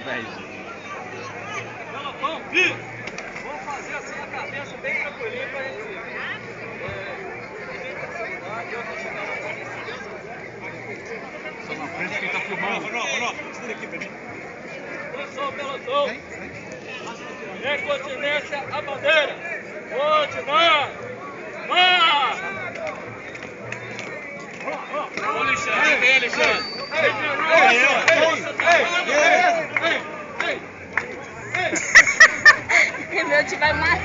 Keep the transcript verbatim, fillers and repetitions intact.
velho. Pelotão, vi! Vamos fazer assim a cabeça bem tranquilinha pra gente. Só na frente quem tá filmando. Ronaldo, Ronaldo, segura aqui pra mim. Atenção, pelotão. Em continência, a bandeira. Continuar! Vai! Ô, Alexandre, vem, Alexandre. Ei, ei, ei, ei, ei, ei. O meu te vai mais